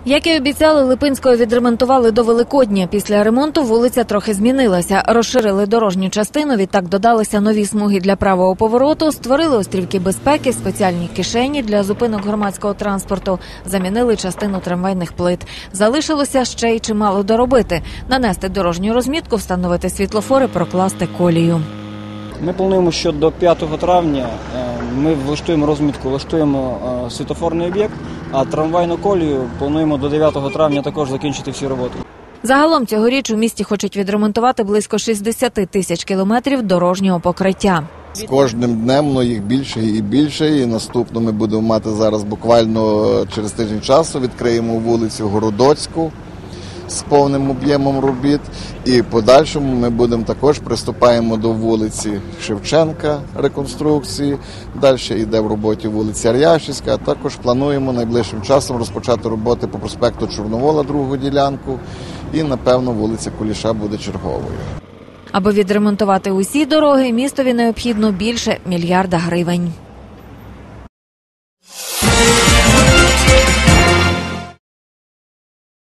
Як і обіцяли, Липинського відремонтували до Великодня. Після ремонту вулиця трохи змінилася. Розширили дорожню частину, відтак додалися нові смуги для правого повороту, створили острівки безпеки, спеціальні кишені для зупинок громадського транспорту, замінили частину трамвайних плит. Залишилося ще й чимало доробити. Нанести дорожню розмітку, встановити світлофори, прокласти колію. Ми плануємо, що до 5 травня ми влаштуємо розмітку, влаштуємо світлофорний об'єкт, а трамвайну колію плануємо до 9 травня також закінчити всі роботи. Загалом цьогоріч у місті хочуть відремонтувати близько 60 тисяч кілометрів дорожнього покриття. З кожним днем їх більше і більше, і наступно ми будемо мати зараз буквально через тиждень часу, відкриємо вулицю Городоцьку з повним об'ємом робіт, і в подальшому ми будемо також приступаємо до вулиці Шевченка реконструкції, далі йде в роботі вулиця Ар'яшівська, а також плануємо найближчим часом розпочати роботи по проспекту Чорновола, другу ділянку, і, напевно, вулиця Куліша буде черговою. Аби відремонтувати усі дороги, містові необхідно більше мільярда гривень.